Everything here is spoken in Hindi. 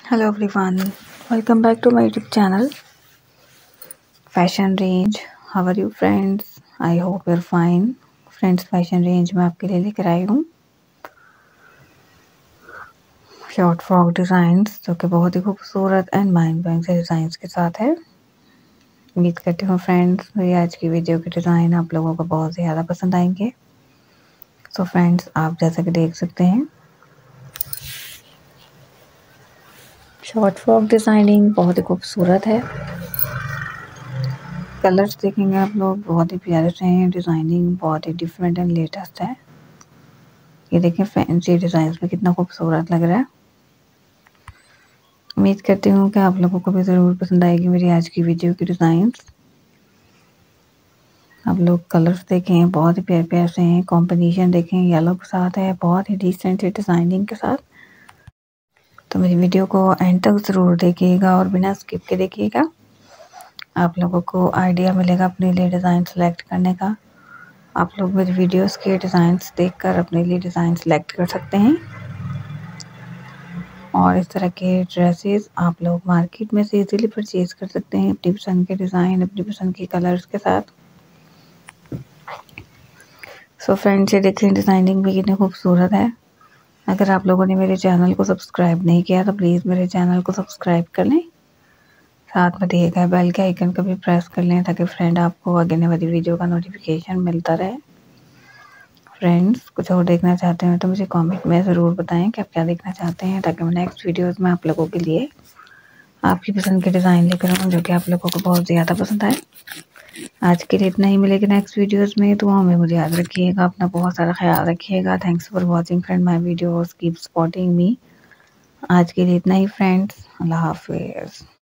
Hello everyone, welcome back to my YouTube channel Fashion Range. How are you friends? I hope you're fine. Friends, Fashion Range में आपके लिए लेकर आई हूँ शॉर्ट फ्रॉक डिज़ाइंस जो कि बहुत ही खूबसूरत एंड माइंड ब्लोइंग से डिज़ाइंस के साथ है। उम्मीद करती हूँ फ्रेंड्स मेरी आज की वीडियो के डिज़ाइन आप लोगों को बहुत ज़्यादा पसंद आएंगे। सो फ्रेंड्स, आप जैसा कि देख सकते हैं शॉर्ट फ्रॉक डिज़ाइनिंग बहुत ही खूबसूरत है। कलर्स देखेंगे आप लोग, बहुत ही प्यारे से हैं। डिज़ाइनिंग बहुत ही डिफरेंट एंड लेटेस्ट है। ये देखें फैंसी डिज़ाइन में कितना खूबसूरत लग रहा है। उम्मीद करती हूँ कि आप लोगों को भी ज़रूर पसंद आएगी मेरी आज की वीडियो की डिज़ाइंस। आप लोग कलर्स देखें, बहुत ही प्यारे प्यारे से हैं। कॉम्बिनेशन देखें, येलो के साथ है, बहुत ही डिसेंट डिज़ाइनिंग के साथ। तो मेरी वीडियो को एंड तक ज़रूर देखिएगा और बिना स्किप के देखिएगा। आप लोगों को आइडिया मिलेगा अपने लिए डिज़ाइन सेलेक्ट करने का। आप लोग मेरी वीडियोस के डिज़ाइंस देखकर अपने लिए डिज़ाइन सेलेक्ट कर सकते हैं और इस तरह के ड्रेसेस आप लोग मार्केट में से इजीली परचेज कर सकते हैं अपनी पसंद के डिज़ाइन, अपनी पसंद के कलर्स के साथ। सो फ्रेंड्स, ये देखें डिज़ाइनिंग भी कितनी खूबसूरत है। अगर आप लोगों ने मेरे चैनल को सब्सक्राइब नहीं किया तो प्लीज़ मेरे चैनल को सब्सक्राइब कर लें। साथ में दिए गए बेल के आइकन को भी प्रेस कर लें ताकि फ्रेंड आपको आगे आने वाली वीडियो का नोटिफिकेशन मिलता रहे। फ्रेंड्स, कुछ और देखना चाहते हैं तो मुझे कमेंट में ज़रूर बताएं कि आप क्या देखना चाहते हैं ताकि मैं नेक्स्ट वीडियोस में आप लोगों के लिए आपकी पसंद के डिज़ाइन लेकर आऊँ जो कि आप लोगों को बहुत ज़्यादा पसंद आए। आज के लिए इतना ही, मिलेगा नेक्स्ट वीडियोस में। तो हमें मुझे याद रखिएगा, अपना बहुत सारा ख्याल रखिएगा। Thanks for watching friend my videos, keep supporting me. आज के लिए इतना ही फ्रेंड्स, अल्लाह हाफिज़।